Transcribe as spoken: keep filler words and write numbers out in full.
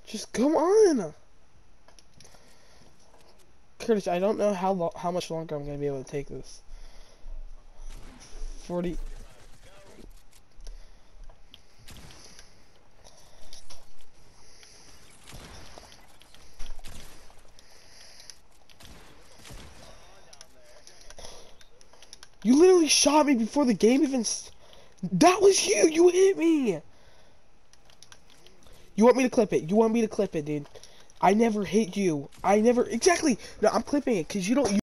Just come on. Curtis, I don't know how lo how much longer I'm gonna be able to take this. Forty. You literally shot me before the game even. S that was you. You hit me. You want me to clip it? You want me to clip it, dude? I never hit you. I never exactly. No, I'm clipping it because you don't.